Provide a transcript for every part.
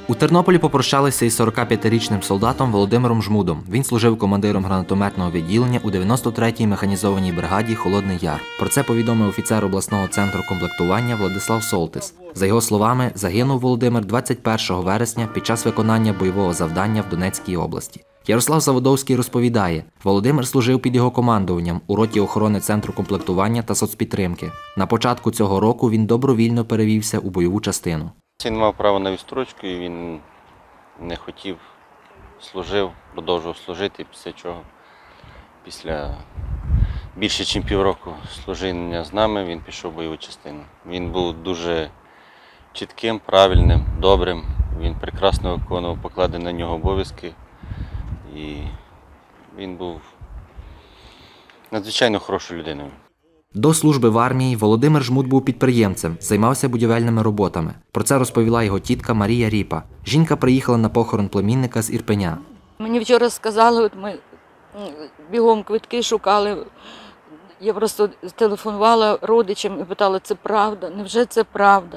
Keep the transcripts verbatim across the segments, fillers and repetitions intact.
У Тернополі попрощалися із сорокап'ятирічним солдатом Володимиром Жмудом. Він служив командиром гранатометного відділення у дев'яносто третій механізованій бригаді «Холодний Яр». Про це повідомив офіцер обласного центру комплектування Владислав Солтис. За його словами, загинув Володимир двадцять першого вересня під час виконання бойового завдання в Донецькій області. Ярослав Заводовський розповідає, Володимир служив під його командуванням у роті охорони Центру комплектування та соцпідтримки. На початку цього року він добровільно перевівся у бойову частину. Він мав право на відстрочку і він не хотів, служив, продовжував служити, після чого, після більше ніж півроку служіння з нами, він пішов в бойову частину. Він був дуже чітким, правильним, добрим, він прекрасно виконував покладені на нього обов'язки і він був надзвичайно хорошою людиною. До служби в армії Володимир Жмуд був підприємцем, займався будівельними роботами. Про це розповіла його тітка Марія Ріпа. Жінка приїхала на похорон племінника з Ірпеня. Мені вчора сказали, от ми бігом квитки шукали. Я просто телефонувала родичам і питала, це правда? Невже це правда?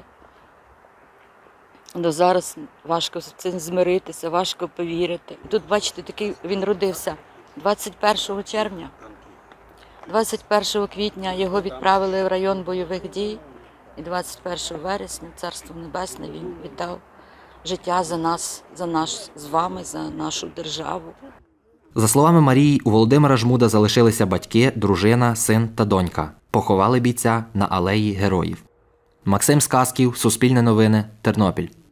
До зараз важко з цим змиритися, важко повірити. Тут, бачите, такий він родився двадцять першого червня. двадцять першого квітня його відправили в район бойових дій, і двадцять першого вересня, Царство Небесне, він віддав життя за нас, за нас з вами, за нашу державу. За словами Марії, у Володимира Жмуда залишилися батьки, дружина, син та донька. Поховали бійця на алеї Героїв. Максим Сказків, Суспільне новини, Тернопіль.